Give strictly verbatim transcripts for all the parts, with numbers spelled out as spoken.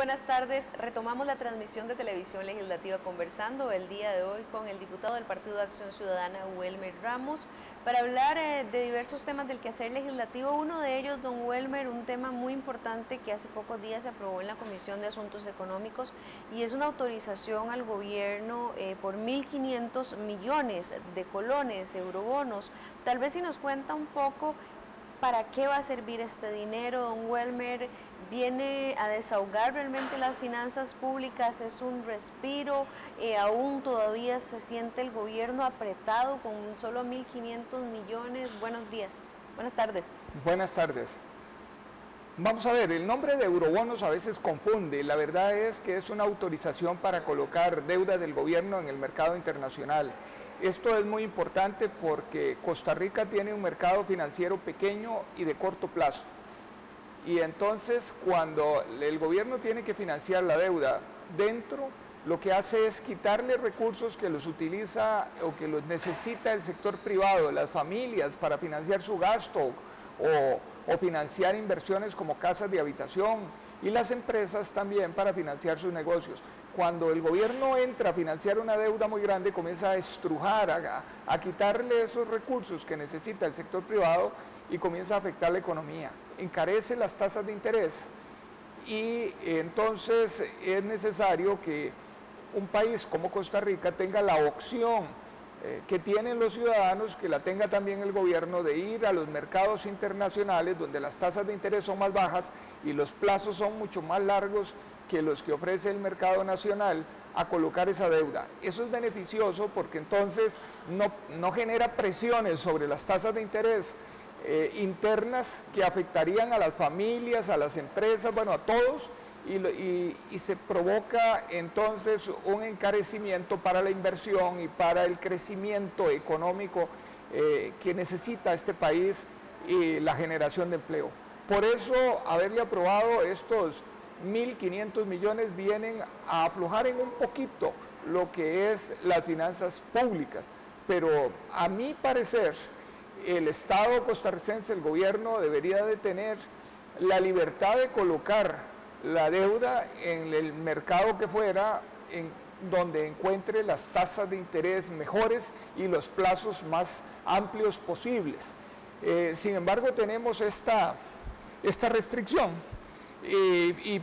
buenas tardes. Retomamos la transmisión de Televisión Legislativa Conversando el día de hoy con el diputado del Partido de Acción Ciudadana, Welmer Ramos, para hablar eh, de diversos temas del quehacer legislativo. Uno de ellos, don Welmer, un tema muy importante que hace pocos días se aprobó en la Comisión de Asuntos Económicos, y es una autorización al gobierno eh, por mil quinientos millones de colones, eurobonos. Tal vez si nos cuenta un poco ¿para qué va a servir este dinero, don Welmer? ¿Viene a desahogar realmente las finanzas públicas? ¿Es un respiro? Eh, ¿Aún todavía se siente el gobierno apretado con solo mil quinientos millones? Buenos días. Buenas tardes. Buenas tardes. Vamos a ver, el nombre de eurobonos a veces confunde. La verdad es que es una autorización para colocar deuda del gobierno en el mercado internacional. Esto es muy importante porque Costa Rica tiene un mercado financiero pequeño y de corto plazo. Y entonces cuando el gobierno tiene que financiar la deuda dentro, lo que hace es quitarle recursos que los utiliza o que los necesita el sector privado, las familias, para financiar su gasto o, o financiar inversiones como casas de habitación, y las empresas también para financiar sus negocios. Cuando el gobierno entra a financiar una deuda muy grande, comienza a estrujar, a, a quitarle esos recursos que necesita el sector privado y comienza a afectar la economía. Encarece las tasas de interés y entonces es necesario que un país como Costa Rica tenga la opción eh, que tienen los ciudadanos, que la tenga también el gobierno, de ir a los mercados internacionales donde las tasas de interés son más bajas y los plazos son mucho más largos que los que ofrece el mercado nacional, a colocar esa deuda. Eso es beneficioso porque entonces no, no genera presiones sobre las tasas de interés eh, internas que afectarían a las familias, a las empresas, bueno, a todos, y, y, y se provoca entonces un encarecimiento para la inversión y para el crecimiento económico eh, que necesita este país y la generación de empleo. Por eso, haberle aprobado estos mil quinientos millones vienen a aflojar en un poquito lo que es las finanzas públicas, pero a mi parecer el Estado costarricense, el gobierno, debería de tener la libertad de colocar la deuda en el mercado que fuera, en donde encuentre las tasas de interés mejores y los plazos más amplios posibles. Eh, sin embargo, tenemos esta, esta restricción. Y, y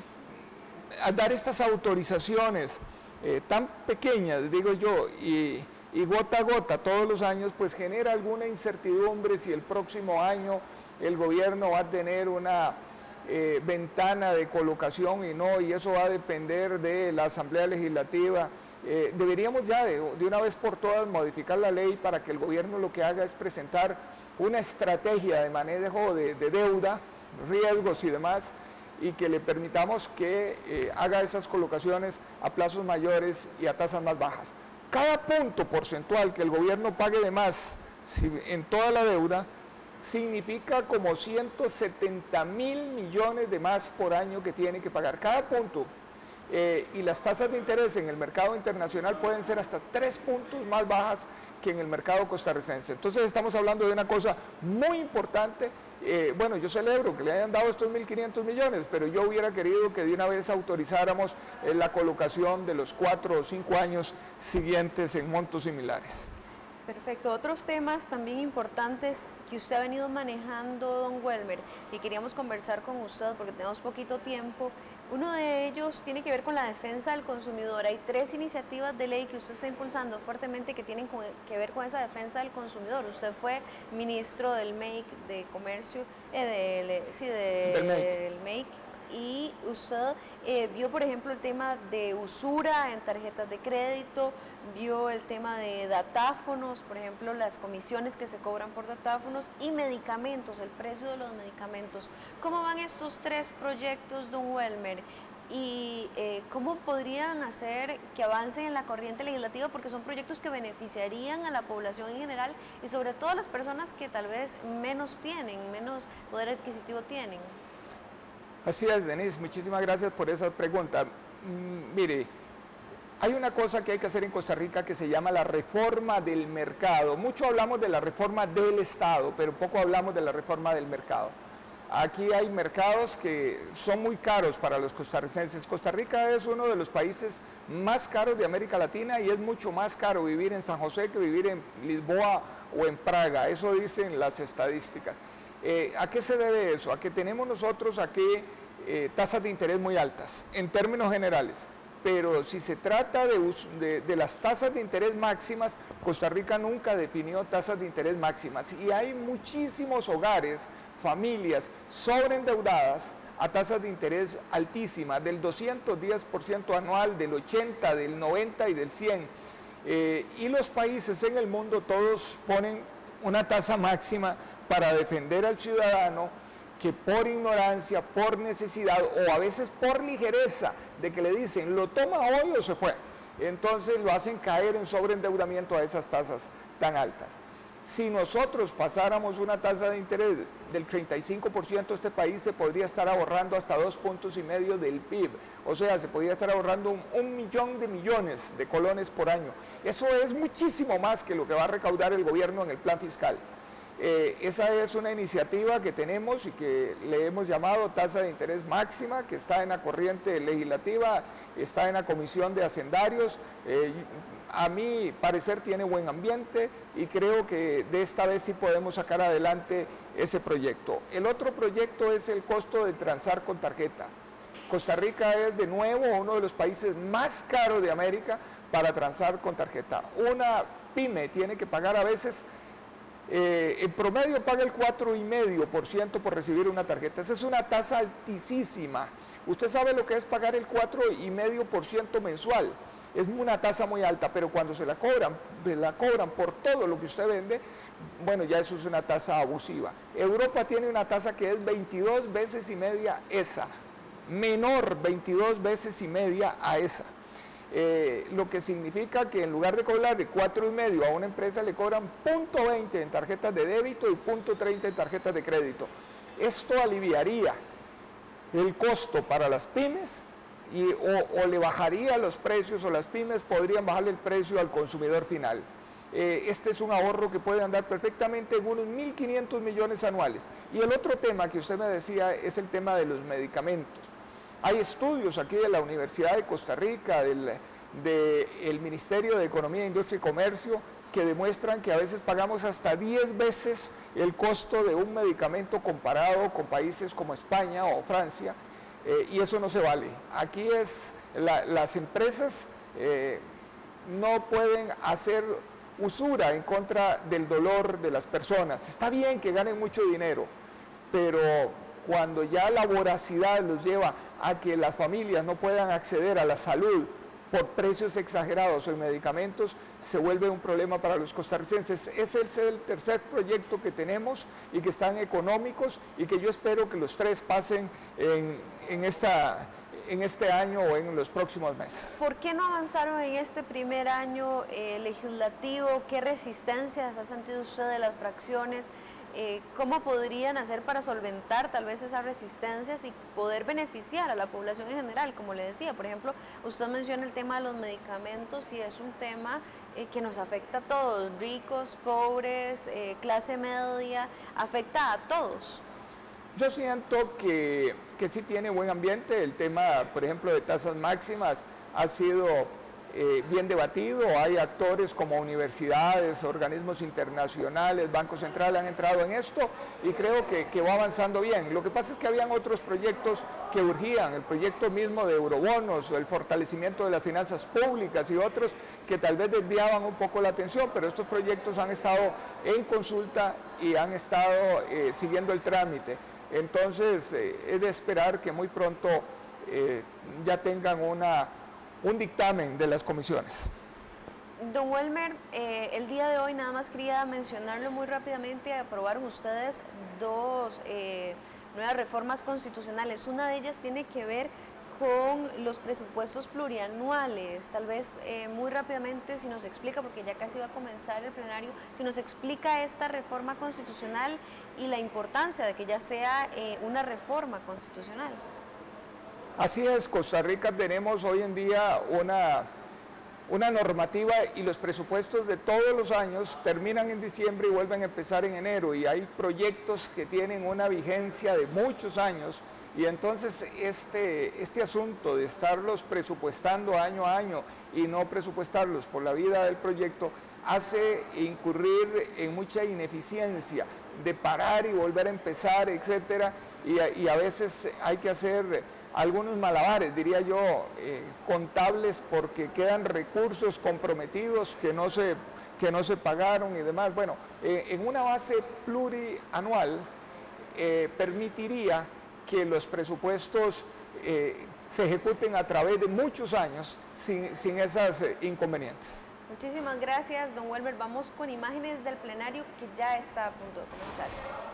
al dar estas autorizaciones eh, tan pequeñas, digo yo, y, y gota a gota todos los años, pues genera alguna incertidumbre si el próximo año el gobierno va a tener una eh, ventana de colocación y no, y eso va a depender de la Asamblea Legislativa. Eh, deberíamos ya de, de una vez por todas modificar la ley para que el gobierno lo que haga es presentar una estrategia de manejo de, de deuda, riesgos y demás, y que le permitamos que eh, haga esas colocaciones a plazos mayores y a tasas más bajas. Cada punto porcentual que el gobierno pague de más si, en toda la deuda significa como ciento setenta mil millones de más por año que tiene que pagar cada punto. Eh, y las tasas de interés en el mercado internacional pueden ser hasta tres puntos más bajas que en el mercado costarricense. Entonces estamos hablando de una cosa muy importante. Eh, bueno, yo celebro que le hayan dado estos mil quinientos millones, pero yo hubiera querido que de una vez autorizáramos eh, la colocación de los cuatro o cinco años siguientes en montos similares. Perfecto. Otros temas también importantes que usted ha venido manejando, don Welmer, y queríamos conversar con usted porque tenemos poquito tiempo. Uno de ellos tiene que ver con la defensa del consumidor. Hay tres iniciativas de ley que usted está impulsando fuertemente que tienen que ver con esa defensa del consumidor. Usted fue ministro del M E I C, de Comercio, eh, del, sí, de, del M E I C, y usted eh, vio, por ejemplo, el tema de usura en tarjetas de crédito, vio el tema de datáfonos, por ejemplo, las comisiones que se cobran por datáfonos, y medicamentos, el precio de los medicamentos. ¿Cómo van estos tres proyectos, don Welmer? ¿Y eh, cómo podrían hacer que avancen en la corriente legislativa? Porque son proyectos que beneficiarían a la población en general y sobre todo a las personas que tal vez menos tienen, menos poder adquisitivo tienen. Así es, Denise, muchísimas gracias por esa pregunta. Mm, mire, hay una cosa que hay que hacer en Costa Rica que se llama la reforma del mercado. Mucho hablamos de la reforma del Estado, pero poco hablamos de la reforma del mercado. aquí hay mercados que son muy caros para los costarricenses. Costa Rica es uno de los países más caros de América Latina y es mucho más caro vivir en San José que vivir en Lisboa o en Praga, eso dicen las estadísticas. Eh, ¿A qué se debe eso? A que tenemos nosotros aquí eh, tasas de interés muy altas, en términos generales. Pero si se trata de, de, de las tasas de interés máximas, Costa Rica nunca definió tasas de interés máximas. Y hay muchísimos hogares, familias sobreendeudadas a tasas de interés altísimas, del doscientos diez por ciento anual, del ochenta, del noventa y del cien. Eh, y los países en el mundo todos ponen una tasa máxima para defender al ciudadano que por ignorancia, por necesidad o a veces por ligereza de que le dicen lo toma hoy o se fue, entonces lo hacen caer en sobreendeudamiento a esas tasas tan altas. Si nosotros pasáramos una tasa de interés del treinta y cinco por ciento, este país se podría estar ahorrando hasta dos puntos y medio del P I B, o sea, se podría estar ahorrando un, un millón de millones de colones por año. Eso es muchísimo más que lo que va a recaudar el gobierno en el plan fiscal. Eh, esa es una iniciativa que tenemos y que le hemos llamado tasa de interés máxima, que está en la corriente legislativa, está en la comisión de hacendarios. Eh, a mi parecer tiene buen ambiente y creo que de esta vez sí podemos sacar adelante ese proyecto. El otro proyecto es el costo de transar con tarjeta. Costa Rica es de nuevo uno de los países más caros de América para transar con tarjeta. Una pyme tiene que pagar a veces Eh, en promedio paga el cuatro coma cinco por ciento por recibir una tarjeta. Esa es una tasa altísima. Usted sabe lo que es pagar el cuatro coma cinco por ciento mensual. Es una tasa muy alta, pero cuando se la cobran, la cobran por todo lo que usted vende, bueno, ya eso es una tasa abusiva. Europa tiene una tasa que es veintidós veces y media esa, menor veintidós veces y media a esa. Eh, lo que significa que en lugar de cobrar de cuatro coma cinco a una empresa le cobran punto veinte en tarjetas de débito y punto treinta en tarjetas de crédito. Esto aliviaría el costo para las pymes y, o, o le bajaría los precios, o las pymes podrían bajarle el precio al consumidor final. Eh, este es un ahorro que puede andar perfectamente en unos mil quinientos millones anuales. Y el otro tema que usted me decía es el tema de los medicamentos. Hay estudios aquí de la Universidad de Costa Rica, del, del Ministerio de Economía, Industria y Comercio, que demuestran que a veces pagamos hasta diez veces el costo de un medicamento comparado con países como España o Francia, eh, y eso no se vale. Aquí es, la, las empresas eh, no pueden hacer usura en contra del dolor de las personas. Está bien que ganen mucho dinero, pero cuando ya la voracidad los lleva a que las familias no puedan acceder a la salud por precios exagerados o en medicamentos, se vuelve un problema para los costarricenses. Ese es el tercer proyecto que tenemos y que están económicos y que yo espero que los tres pasen en, en, esta, en este año o en los próximos meses. ¿Por qué no avanzaron en este primer año eh, legislativo? ¿Qué resistencias ha sentido usted de las fracciones? Eh, ¿Cómo podrían hacer para solventar tal vez esas resistencias y poder beneficiar a la población en general? Como le decía, por ejemplo, usted menciona el tema de los medicamentos y es un tema eh, que nos afecta a todos, ricos, pobres, eh, clase media, afecta a todos. Yo siento que, que sí tiene buen ambiente. El tema, por ejemplo, de tasas máximas ha sido Eh, bien debatido. Hay actores como universidades, organismos internacionales, Banco Central han entrado en esto y creo que, que va avanzando bien. Lo que pasa es que habían otros proyectos que urgían, el proyecto mismo de eurobonos, el fortalecimiento de las finanzas públicas y otros que tal vez desviaban un poco la atención, pero estos proyectos han estado en consulta y han estado eh, siguiendo el trámite. Entonces eh, es de esperar que muy pronto eh, ya tengan una un dictamen de las comisiones. Don Welmer, eh, el día de hoy nada más quería mencionarlo muy rápidamente. Aprobaron ustedes dos eh, nuevas reformas constitucionales. Una de ellas tiene que ver con los presupuestos plurianuales. Tal vez eh, muy rápidamente, si nos explica, porque ya casi va a comenzar el plenario, si nos explica esta reforma constitucional y la importancia de que ya sea eh, una reforma constitucional. Así es, Costa Rica tenemos hoy en día una, una normativa y los presupuestos de todos los años terminan en diciembre y vuelven a empezar en enero, y hay proyectos que tienen una vigencia de muchos años, y entonces este, este asunto de estarlos presupuestando año a año y no presupuestarlos por la vida del proyecto hace incurrir en mucha ineficiencia de parar y volver a empezar, etcétera, y, y a veces hay que hacer algunos malabares, diría yo, eh, contables, porque quedan recursos comprometidos que no se, que no se pagaron y demás. Bueno, eh, en una base plurianual eh, permitiría que los presupuestos eh, se ejecuten a través de muchos años sin, sin esos eh, inconvenientes. Muchísimas gracias, don Welmer. Vamos con imágenes del plenario que ya está a punto de comenzar.